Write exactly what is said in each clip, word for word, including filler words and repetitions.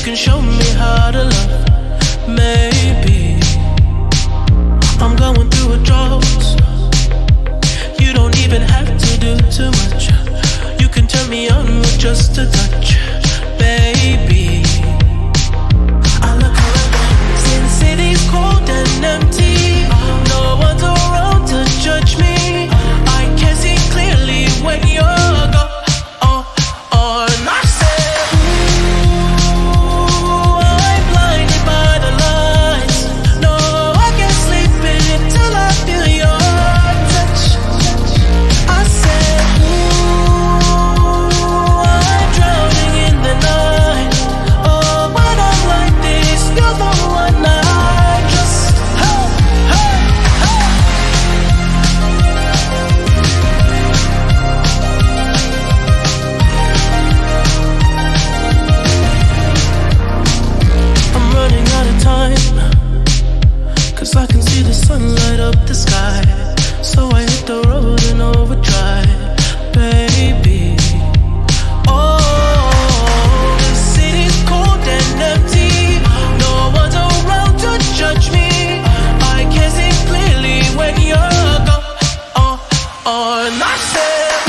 can show me how to love. Maybe I'm going through withdrawals. You don't even have to do too much. You can turn me on with just a touch, baby. I look around, see the city's cold and empty. No one's around to judge me. I can see clearly when you're gone. Oh, oh, and I said, ooh, I'm blinded by the lights. No, I can't sleep until I feel your touch. I said, ooh, I'm drowning in the night. Oh, when I'm like this, you're the one I just, hey, hey, hey. I'm running out of time, 'cause I can see the sun light up the sky. So I hit the road in overdrive, baby. Oh, the city's cold and empty. No one's around to judge me. I can see clearly when you're gone. Oh, oh, and I said,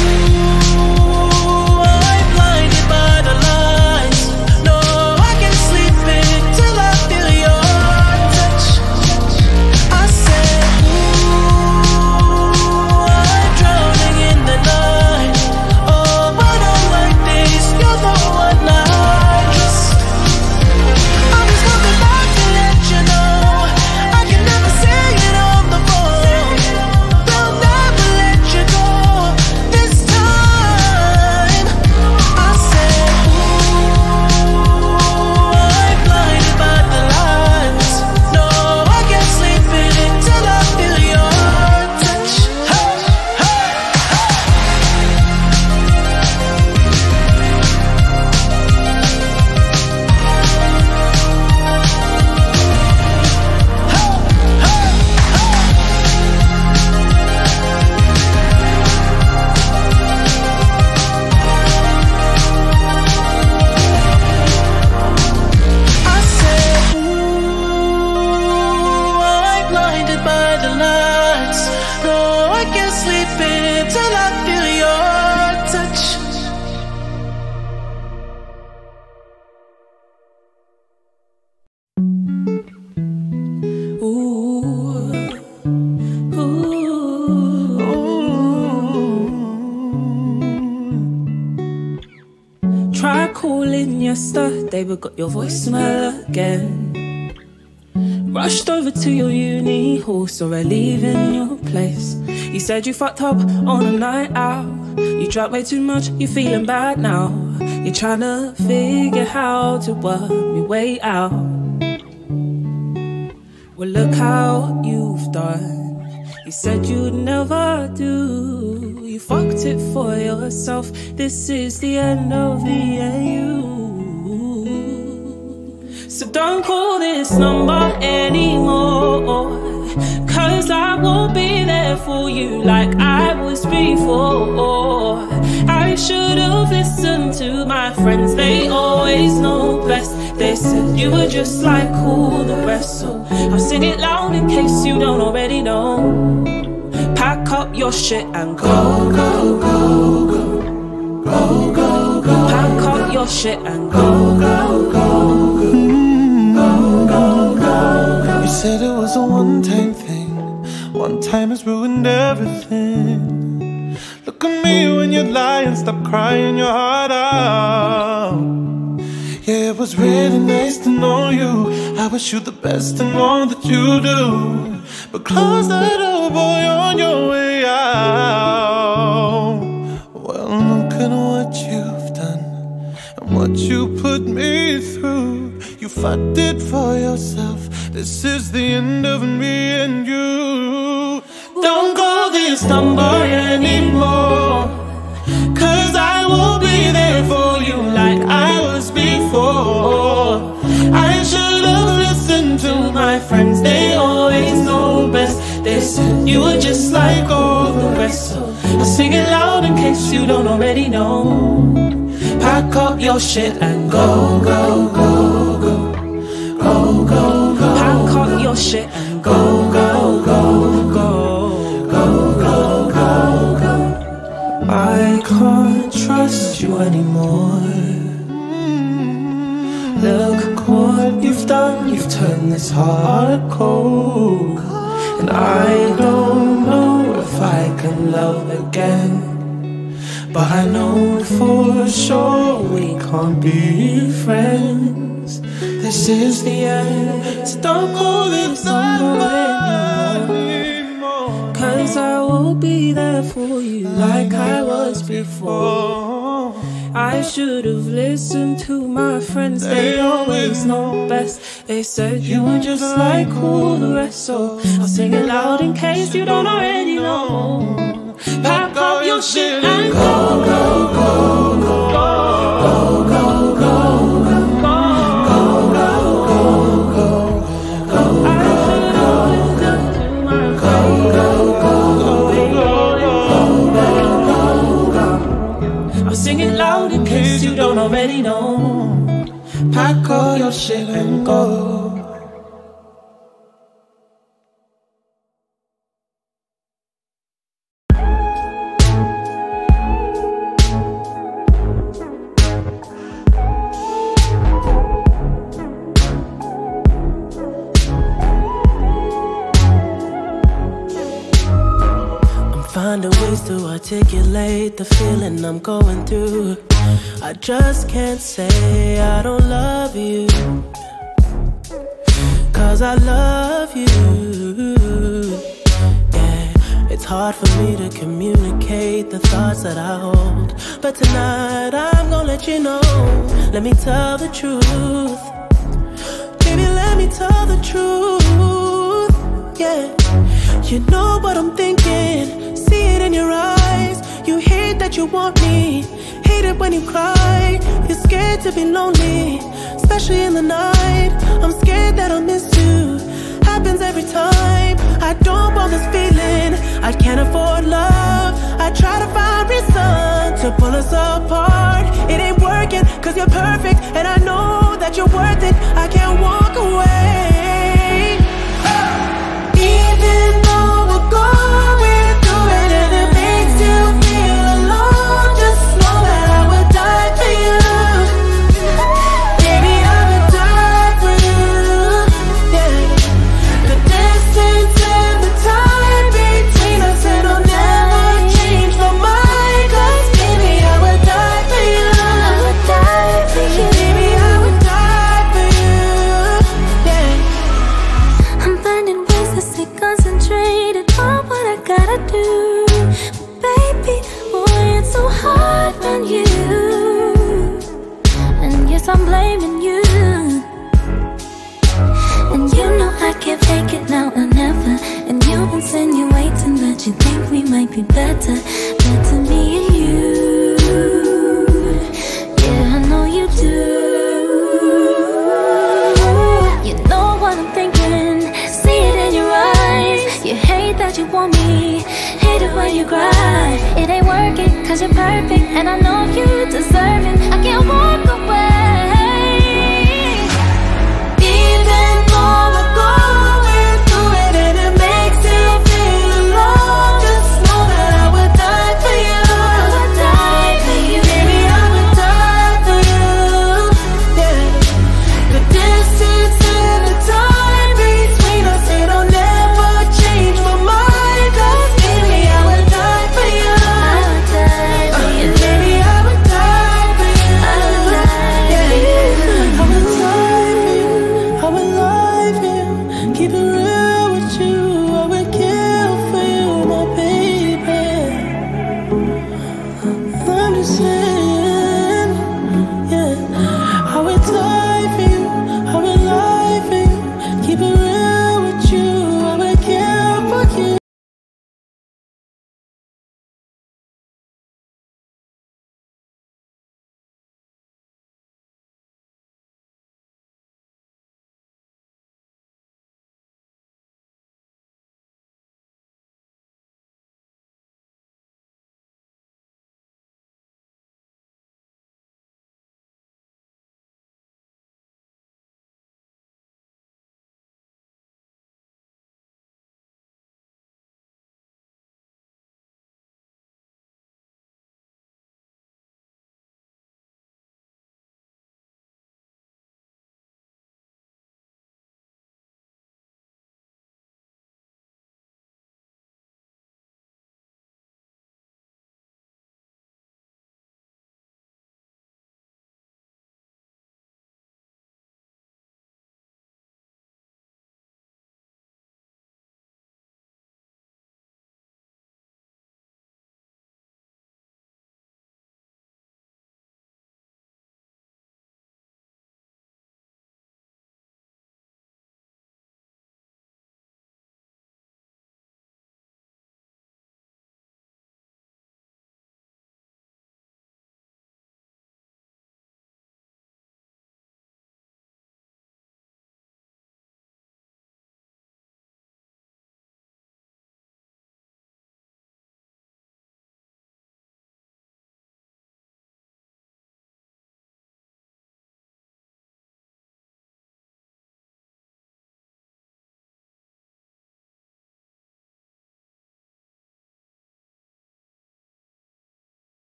ooh, I'm blinded by the lights. No, I can't sleep until I feel your touch. I said, ooh, I'm drowning in the night. Oh, when I'm like this, you're the one I just, I'm just coming back to let you know I can never say it on the phone. They'll never let you go this time. I said, ooh, I'm blinded by the lights. No, I can't sleep until I feel your touch. Hey, hey, I said, ooh, I'm blinded by the lights. No, I can't sleep until I feel your touch. Ooh, ooh, ooh. Try calling yesterday, but got your voicemail again. Rushed over to your uni hall, saw her leaving your place. You said you fucked up on a night out. You drank way too much, you're feeling bad now. You're trying to figure how to work your way out. Well, look how you've done. You said you'd never do. You fucked it for yourself. This is the end of the A U. So don't call this number anymore, 'cause I won't be there for you like I was before. I should have listened to my friends, they always know best. They said you were just like all the rest, so I'll sing it loud in case you don't already know. Pack up your shit and go, go, go, go. Go, go, go. Pack up your shit and go, go, go, go. Go, go, go, go. You said it was a one-time thing. One time has ruined everything. Look at me when you lie and stop crying your heart out. Yeah, it was really nice to know you. I wish you the best in all that you do. But close that door, boy, on your way out. Well, look at what you've done and what you put me through. You fucked it for yourself. This is the end of me and you. Don't call this number anymore, 'cause I will be there for you like I was before. I should have listened to my friends, they always know best. They said you were just like all the rest, so I'll sing it loud in case you don't already know. Pack up your shit and go, go, go, go. Go, go, go. Pack up your shit and go, go, go, go. Go, go, go, go. I can't trust you anymore. Look what you've done, you've turned this heart cold. And I don't know if I can love again, but I know for sure we can't be friends. This is the end, so don't call this number anymore, 'cause I will be there for you like I was before. I should have listened to my friends, they always know best. They said you were just like all the rest, so I'll sing it loud in case you don't already know. Pack up your shit and go, go, go, go, go, go, go, go, go, go, go, go. I should have listened to my friends, go, go, go. I'll sing it loud in case you don't already know. Pack all your shit and go. Finding ways to articulate the feeling I'm going through. I just can't say I don't love you, 'cause I love you. Yeah, it's hard for me to communicate the thoughts that I hold, but tonight I'm gonna let you know. Let me tell the truth, baby, let me tell the truth. Yeah, you know what I'm thinking, see it in your eyes. You hate that you want me, hate it when you cry. You're scared to be lonely, especially in the night. I'm scared that I'll miss you, happens every time. I don't want this feeling, I can't afford love. I try to find reason to pull us apart. It ain't working, 'cause you're perfect, and I know that you're worth it. I can't walk away, even though we're going through it, and it makes you feel alone. Just know that I would die for you, baby, I would die for you. Yeah, the distance and the time between us, it'll never change my mind. 'Cause baby, I would die for you, I would die for you, baby, I would die for you. Yeah, I'm finding ways to stay concentrated on what I gotta do. Baby, boy, it's so hard on you, and yes, I'm blaming you. And you know I can't fake it now or never. And you insinuating that you think we might be better, better me and you. Yeah, I know you do. You know what I'm thinking, see it in your eyes. You hate that you want me, hate it when you cry. It ain't working, 'cause you're perfect, and I know